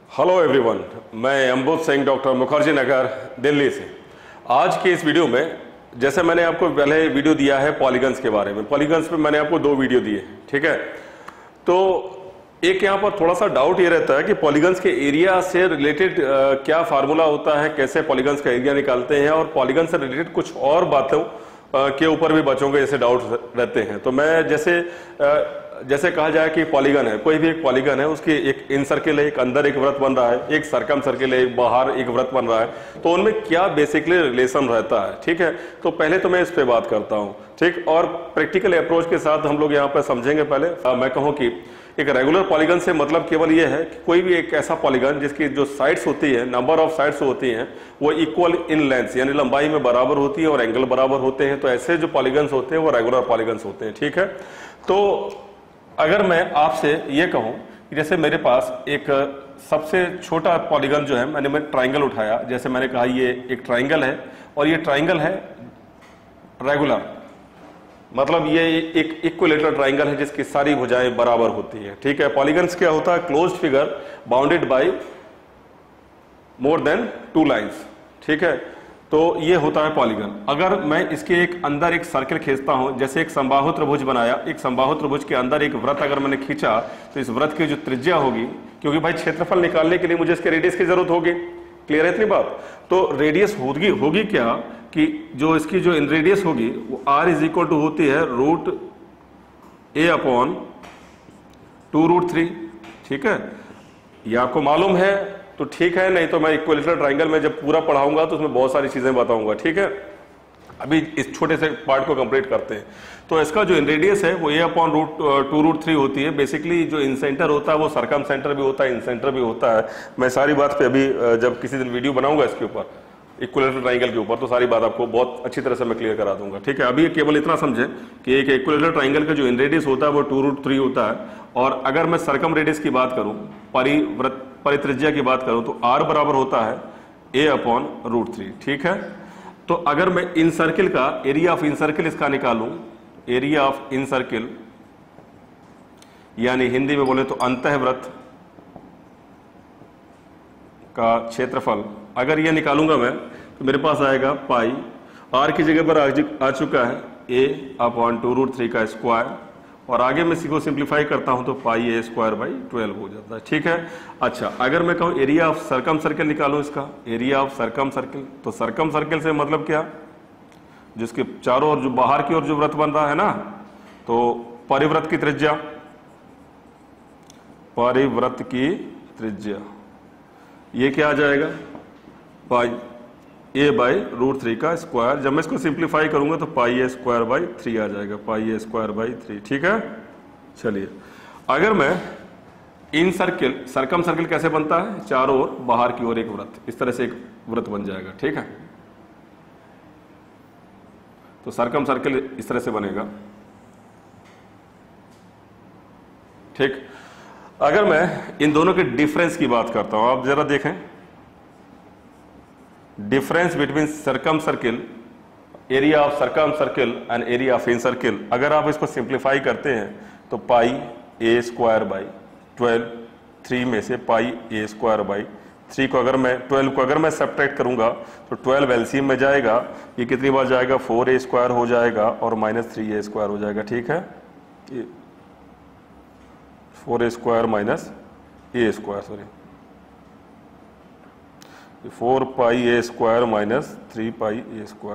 Hello everyone, मैं Ambud Singh doctor Mukherjee Nagar Delhi से। आज के इस वीडियो में जैसे मैंने आपको पहले वीडियो दिया है पॉलीगन्स के बारे में, पॉलीगन्स पे मैंने आपको 2 वीडियो दिए, ठीक है। तो एक यहाँ पर थोड़ा सा डाउट ये रहता है कि पॉलीगन्स के एरिया से रिलेटेड क्या फार्मूला होता है, कैसे पॉलीगन्स का एरिया निकालते हैं, और पॉलीगन से रिलेटेड कुछ और बातों के ऊपर भी बच्चों के जैसे डाउट रहते हैं। तो मैं जैसे कहा जाए कि पॉलीगन है, कोई भी एक पॉलीगन है, उसकी एक इन सर्किल है, एक अंदर एक वृत्त बन रहा है, एक सरकम सर्किल है, एक बाहर एक वृत्त बन रहा है, तो उनमें क्या बेसिकली रिलेशन रहता है, ठीक है। तो पहले तो मैं इस पे बात करता हूं, ठीक, और प्रैक्टिकल अप्रोच के साथ हम लोग यहाँ पे समझेंगे। पहले मैं कहूँ कि एक रेगुलर पॉलीगन से मतलब केवल ये है कि कोई भी एक ऐसा पॉलीगन जिसकी जो साइड्स होती है, नंबर ऑफ साइड्स होती हैं, वो इक्वल इन लेंथ यानी लंबाई में बराबर होती है और एंगल बराबर होते हैं। तो ऐसे जो पॉलीगन्स होते हैं वो रेगुलर पॉलीगन्स होते हैं, ठीक है। तो अगर मैं आपसे ये कहूं कि जैसे मेरे पास एक सबसे छोटा पॉलीगन जो है, मैंने ट्राइंगल उठाया, जैसे मैंने कहा ये एक ट्राइंगल है और ये ट्राइंगल है रेगुलर, मतलब ये एक इक्विलेटरल ट्राइंगल है जिसकी सारी भुजाएं बराबर होती है, ठीक है। पॉलीगन्स क्या होता है? Closed figure bounded by more than 2 lines, ठीक है। तो ये होता है पॉलीगन। अगर मैं इसके एक अंदर एक सर्किल खींचता हूं, जैसे एक समबाहु त्रिभुज बनाया, एक समबाहु त्रिभुज के अंदर एक वृत्त अगर मैंने खींचा, तो इस वृत्त की जो त्रिज्या होगी, क्योंकि भाई क्षेत्रफल निकालने के लिए मुझे इसके रेडियस की जरूरत होगी, क्लियर है इतनी बात। तो रेडियस होगी क्या कि जो इसकी जो इन रेडियस होगी वो r इज इक्वल टू होती है √a/2√3, ठीक है। ये आपको मालूम है तो ठीक है, नहीं तो मैं इक्विलेटरल ट्राइंगल में जब पूरा पढ़ाऊंगा तो उसमें बहुत सारी चीजें बताऊंगा, ठीक है। अभी इस छोटे से पार्ट को कंप्लीट करते हैं। तो इसका जो इन रेडियस है वो a/2√3 होती है। बेसिकली जो इन सेंटर होता है वो सरकम सेंटर भी होता है, इन सेंटर भी होता है। मैं सारी बात पे अभी जब किसी दिन वीडियो बनाऊंगा इसके ऊपर, इक्विलेटरल ट्राइंगल के ऊपर, तो सारी बात आपको बहुत अच्छी तरह से मैं क्लियर करा दूंगा, ठीक है। अभी केवल इतना समझे कि एक इक्विलेटरल ट्राइंगल का जो इन रेडियस होता है वो 2√3 होता है। और अगर मैं सरकम रेडियस की बात करूं, परित्रिज्या की बात करूं, तो r बराबर होता है a/√3, ठीक है। तो अगर मैं इन सर्किल का एरिया ऑफ इन सर्किल इसका निकालूं, एरिया ऑफ इन सर्किल यानी हिंदी में बोले तो अंतःवृत्त का क्षेत्रफल, अगर ये निकालूंगा मैं तो मेरे पास आएगा पाई, r की जगह पर आ चुका है a/2√3 का स्क्वायर, और आगे मैं इसी को सिंप्लीफाई करता हूं तो पाई a²/12 हो जाता है, ठीक है। अच्छा, अगर मैं कहूं एरिया ऑफ सरकम सर्किल निकालूं, इसका एरिया ऑफ सरकम सर्किल, तो सरकम सर्किल से मतलब क्या, जिसके चारों ओर जो बाहर की ओर जो वृत्त बन रहा है ना, तो परिवृत्त की त्रिज्या, परिवृत्त की त्रिज्या ये क्या आ जाएगा, पाई a/√3 का स्क्वायर। जब मैं इसको सिंप्लीफाई करूंगा तो पाई a²/3 आ जाएगा, पाई a²/3, ठीक है। चलिए, अगर मैं इन सर्किल, सरकम सर्किल कैसे बनता है, चारों ओर बाहर की ओर एक वृत्त, इस तरह से एक वृत्त बन जाएगा, ठीक है। तो सरकम सर्किल इस तरह से बनेगा, ठीक। अगर मैं इन दोनों के डिफरेंस की बात करता हूं, आप जरा देखें, difference between circumcircle, area of circumcircle and area of incircle, अगर आप इसको सिंप्लीफाई करते हैं तो पाई a²/12, 3 में से पाई a²/3 को अगर मैं 12 को अगर मैं सब्ट्रैक्ट करूंगा तो 12 एलसीएम में जाएगा, ये कितनी बार जाएगा, 4a² हो जाएगा और -3a² हो जाएगा, ठीक है। 4a² -a², sorry 4 pi a² -3 pi a²।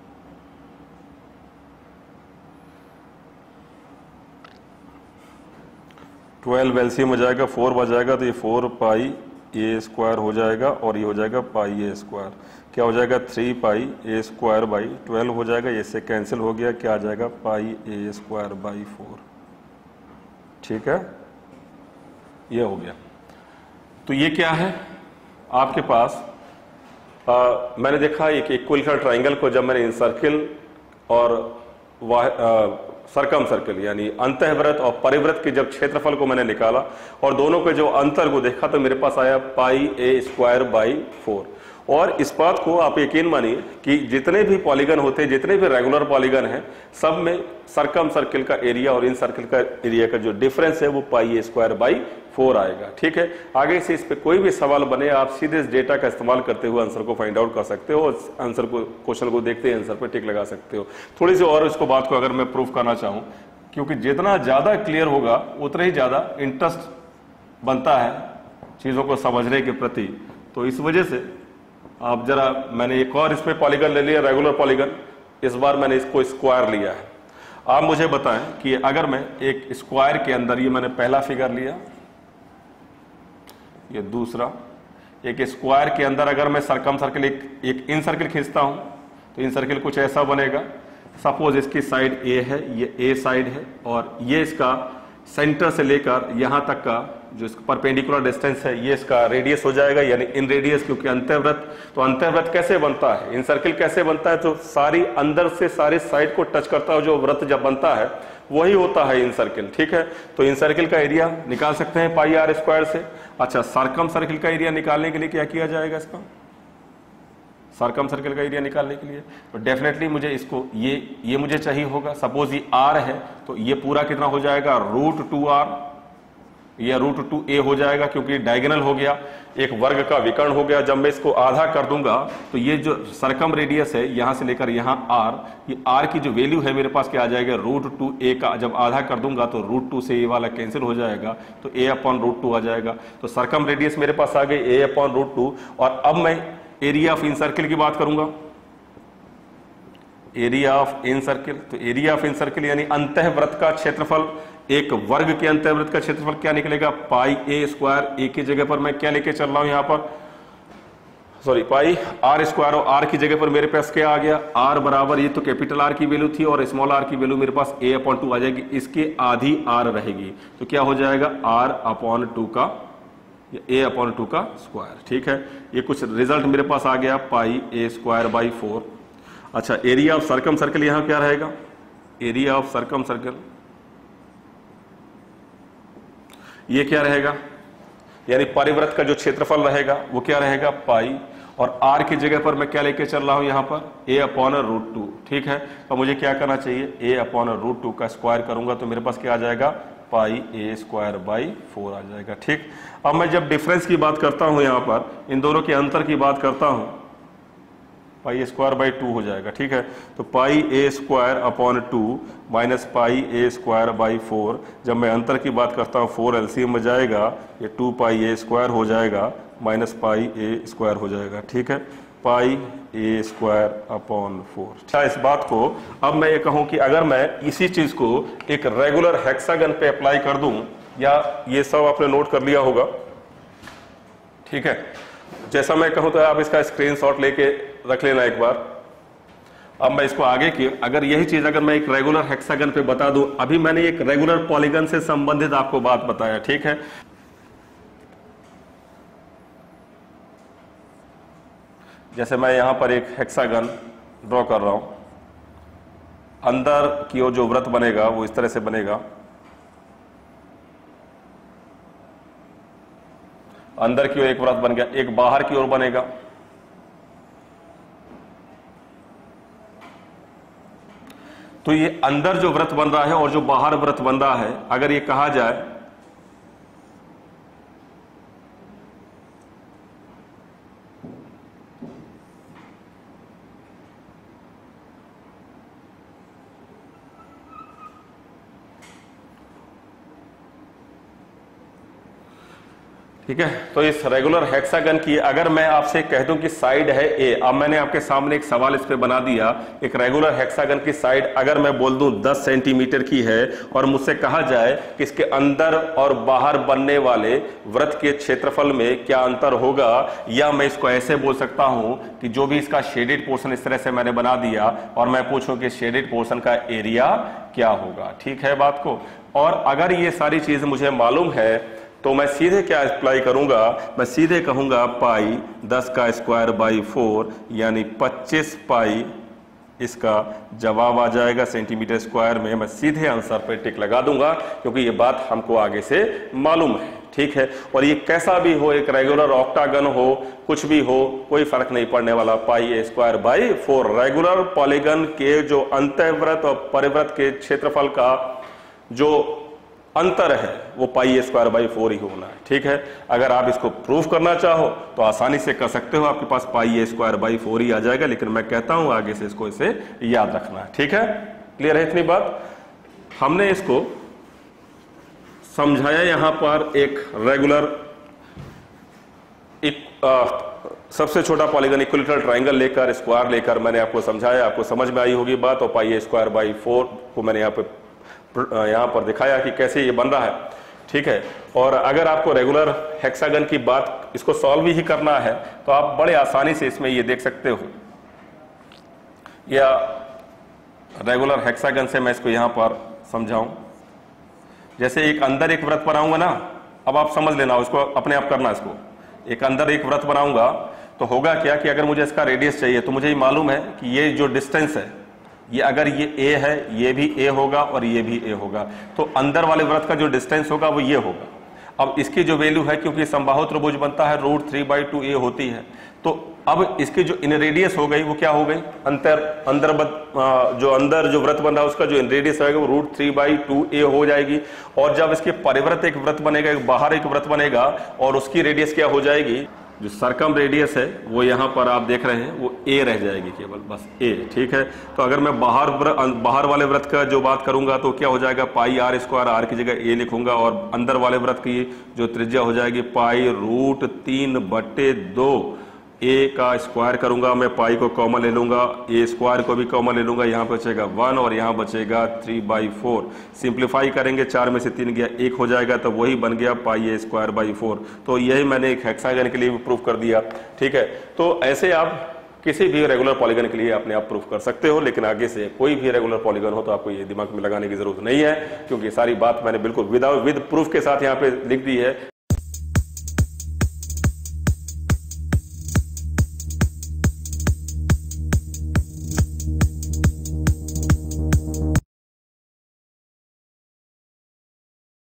Twelve LCM हो जाएगा, 4 बजाएगा तो ये 4 पाई a² हो जाएगा और ये हो जाएगा पाई a², क्या हो जाएगा, 3 पाई a²/12 हो जाएगा, ये से कैंसिल हो गया, क्या आ जाएगा, पाई a²/4, ठीक है। ये हो गया। तो ये क्या है आपके पास, मैंने देखा एक इक्विलेटरल ट्राइंगल को जब मैंने इन सर्किल और सरकम सर्किल यानी अंतःवृत्त और परिवृत्त के जब क्षेत्रफल को मैंने निकाला और दोनों के जो अंतर को देखा तो मेरे पास आया पाई a²/4, और इस बात को आप यकीन मानिए कि जितने भी पॉलीगन होते हैं, जितने भी रेगुलर पॉलीगन हैं, सब में सरकम सर्किल का एरिया और इन सर्किल का एरिया का जो डिफरेंस है वो पाई ए स्क्वायर बाई 4 आएगा। ठीक है, आगे से इस पे कोई भी सवाल बने आप सीधे इस डेटा का इस्तेमाल करते हुए आंसर को फाइंड आउट कर सकते हो और आंसर को, क्वेश्चन को देखते हैं आंसर पे टिक लगा सकते हो। थोड़ी सी और इसको बात को अगर मैं प्रूफ करना चाहूँ, क्योंकि जितना ज़्यादा क्लियर होगा उतना ही ज़्यादा इंटरेस्ट बनता है चीज़ों को समझने के प्रति, तो इस वजह से आप जरा, मैंने एक और इसमें पॉलीगन ले लिया, रेगुलर पॉलीगन, इस बार मैंने इसको स्क्वायर लिया है। आप मुझे बताएं कि अगर मैं एक स्क्वायर के अंदर, ये मैंने पहला फिगर लिया, ये दूसरा, एक स्क्वायर के अंदर अगर मैं सरकम सर्किल एक इन सर्किल खींचता हूं तो इन सर्किल कुछ ऐसा बनेगा। सपोज इसकी साइड ए है, ये ए साइड है और ये इसका सेंटर से लेकर यहां तक का जो इसका परपेंडिकुलर डिस्टेंस है ये इसका रेडियस हो जाएगा, यानी इन रेडियस, क्योंकि अंतःवृत्त। तो अंतःवृत्त कैसे बनता है, इन सर्किल कैसे बनता है, तो सारी अंदर से सारी साइड को टच करता है जो वृत्त जब बनता है वही होता है इन सर्किल। ठीक है, तो इन सर्किल का एरिया निकाल सकते हैं पाई आर स्क्वायर से। अच्छा, सरकम सर्किल का एरिया निकालने के लिए क्या किया जाएगा, इसका सरकम सर्किल का एरिया निकालने के लिए तो डेफिनेटली मुझे इसको ये मुझे चाहिए होगा। सपोज ये आर है तो ये पूरा कितना हो जाएगा, √2r या √2a हो जाएगा, क्योंकि डायगोनल हो गया, एक वर्ग का विकर्ण हो गया। जब मैं इसको आधा कर दूंगा तो ये जो सरकम रेडियस है यहां से लेकर यहां r, ये r की जो वैल्यू है मेरे पास क्या आ जाएगा, √2a का जब आधा कर दूंगा तो √2 से ये वाला कैंसिल हो जाएगा, तो a/√2 आ जाएगा। तो सरकम रेडियस मेरे पास आ गई a/√2। और अब मैं एरिया ऑफ इन सर्किल की बात करूंगा, एरिया ऑफ इन सर्किल। तो एरिया ऑफ इन सर्किल यानी अंतःवृत्त का क्षेत्रफल, एक वर्ग के अंतःवृत्त का क्षेत्रफल क्या निकलेगा, पाई ए स्क्वायर। ए की जगह पर मैं क्या लेके चल रहा हूं यहां पर, सॉरी, पाई आर स्क्वायर, और आर की जगह पर मेरे पास क्या आ गया, आर बराबर, ये तो कैपिटल आर की वैल्यू थी और स्मॉल आर की वैल्यू मेरे पास a/2 आ जाएगी, इसके आधी आर रहेगी, तो क्या हो जाएगा r/2 का a/2 का स्क्वायर। ठीक है, ये कुछ रिजल्ट मेरे पास आ गया, पाई ए स्क्वायर बाई 4। अच्छा, एरिया ऑफ सरकम सर्कल यहां क्या रहेगा, एरिया ऑफ सरकम सर्कल ये क्या रहेगा, यानी परिवृत्त का जो क्षेत्रफल रहेगा वो क्या रहेगा, पाई, और r की जगह पर मैं क्या लेके चल रहा हूं यहां पर, a/√2। ठीक है, तो मुझे क्या करना चाहिए, a/√2 का स्क्वायर करूंगा तो मेरे पास क्या आ जाएगा, पाई ए स्क्वायर बाई 4 आ जाएगा। ठीक, अब मैं जब डिफरेंस की बात करता हूं यहां पर, इन दोनों के अंतर की बात करता हूं, पाई ए स्क्वायर बाई 2 हो जाएगा। ठीक है, तो pi a square minus pi a square by 4, जब मैं अंतर की बात करता हूँ 4 एलसीएम में जाएगा, ये 2 पाई ए स्क्वायर हो जाएगा माइनस पाई ए स्क्वायर हो जाएगा। ठीक है, पाई ए स्क्वायर/4। अच्छा, इस बात को अब मैं ये कहूँ कि अगर मैं इसी चीज को एक रेगुलर हेक्सागन पे अप्लाई कर दूं, या ये सब आपने नोट कर लिया होगा। ठीक है, जैसा मैं कहूं तो आप इसका स्क्रीनशॉट लेके रख लेना एक बार। अब मैं इसको आगे की, अगर यही चीज अगर मैं एक रेगुलर हेक्सागन पे बता दूं, अभी मैंने एक रेगुलर पॉलीगन से संबंधित आपको बात बताया। ठीक है, जैसे मैं यहां पर एक हेक्सागन ड्रॉ कर रहा हूं, अंदर की ओर जो वृत्त बनेगा वो इस तरह से बनेगा, अंदर की ओर एक वृत्त बन गया, एक बाहर की ओर बनेगा। तो ये अंदर जो वृत्त बन रहा है और जो बाहर वृत्त बन रहा है, अगर ये कहा जाए ठीक है, तो इस रेगुलर हेक्सागन की अगर मैं आपसे कह दूं कि साइड है ए, अब मैंने आपके सामने एक सवाल इस पे बना दिया, एक रेगुलर हेक्सागन की साइड अगर मैं बोल दूं 10 सेंटीमीटर की है और मुझसे कहा जाए कि इसके अंदर और बाहर बनने वाले वृत्त के क्षेत्रफल में क्या अंतर होगा, या मैं इसको ऐसे बोल सकता हूं कि जो भी इसका शेडेड पोर्शन इस तरह से मैंने बना दिया और मैं पूछूं कि शेडेड पोर्शन का एरिया क्या होगा। ठीक है बात को, और अगर ये सारी चीज मुझे मालूम है तो मैं सीधे क्या अप्लाई करूंगा, मैं सीधे कहूंगा पाई 10 का स्क्वायर बाई 4 यानी 25 पाई इसका जवाब आ जाएगा सेंटीमीटर स्क्वायर में। मैं सीधे आंसर पे टिक लगा दूंगा क्योंकि ये बात हमको आगे से मालूम है। ठीक है। और ये कैसा भी हो, एक रेगुलर ऑक्टागन हो, कुछ भी हो, कोई फर्क नहीं पड़ने वाला, pi a square by 4। Regular polygon के जो अंतःवृत्त और परिवृत्त के क्षेत्रफल का जो अंतर है वो पाई ए स्क्वायर बाई 4 ही होना है, ठीक है। अगर आप इसको प्रूफ करना चाहो तो आसानी से कर सकते हो, आपके पास पाई ए स्क्वायर बाई 4 ही आ जाएगा, लेकिन मैं कहता हूं आगे से इसको इसे याद रखना है, ठीक है। क्लियर है इतनी बात? हमने इसको समझाया यहां पर एक रेगुलर सबसे छोटा पॉलीगन इक्विलेटरल ट्राइंगल लेकर, स्क्वायर लेकर मैंने आपको समझाया, आपको समझ में आई होगी बात। और पाई ए स्क्वायर बाई 4 को मैंने यहाँ पर दिखाया कि कैसे ये बन रहा है, ठीक है। और अगर आपको रेगुलर हेक्सागन की बात इसको सॉल्व ही करना है तो आप बड़े आसानी से इसमें ये देख सकते हो, या रेगुलर हेक्सागन से मैं इसको यहां पर समझाऊं। जैसे एक अंदर एक वृत्त बनाऊंगा ना, अब आप समझ लेना, उसको अपने आप करना। इसको एक अंदर एक वृत्त बनाऊंगा तो होगा क्या कि अगर मुझे इसका रेडियस चाहिए तो मुझे ये मालूम है कि ये जो डिस्टेंस है, ये अगर ये a है, ये भी a होगा और ये भी a होगा, तो अंदर वाले वृत्त का जो डिस्टेंस होगा वो ये होगा। अब इसकी जो वैल्यू है, क्योंकि समबाहु त्रिभुज बनता है √3/2a होती है, तो अब इसकी जो इन रेडियस हो गई वो क्या हो गई, अंदर जो वृत्त बन रहा है उसका जो इन रेडियस आएगा वो √3/2a हो जाएगी। और जब इसके परिवृत्त एक वृत्त बनेगा, एक बाहर एक वृत्त बनेगा, और उसकी रेडियस क्या हो जाएगी, जो सर्कम रेडियस है वो यहां पर आप देख रहे हैं वो a रह जाएगी, केवल बस a, ठीक है। तो अगर मैं बाहर वाले वृत्त का जो बात करूंगा तो क्या हो जाएगा, पाई r स्क्वायर, r की जगह a लिखूंगा, और अंदर वाले वृत्त की जो त्रिज्या हो जाएगी पाई √3/2 a का स्क्वायर करूंगा, मैं पाई को कॉमन ले लूंगा, a स्क्वायर को भी कॉमन ले लूंगा, यहां बचेगा 1 और यहां बचेगा 3/4। सिंप्लीफाई करेंगे, 4 में से 3 गया 1 हो जाएगा, तो वही बन गया पाई ए स्क्वायर बाई 4। तो यही मैंने एक हेक्सागन के लिए भी प्रूफ कर दिया, ठीक है। तो ऐसे आप किसी भी रेगुलर पॉलीगन के लिए अपने आप प्रूफ कर सकते हो, लेकिन आगे से कोई भी रेगुलर पॉलीगन हो तो आपको ये दिमाग में लगाने की जरूरत नहीं है, क्योंकि सारी बात मैंने बिल्कुल विद प्रूफ के साथ यहाँ पे लिख दी है।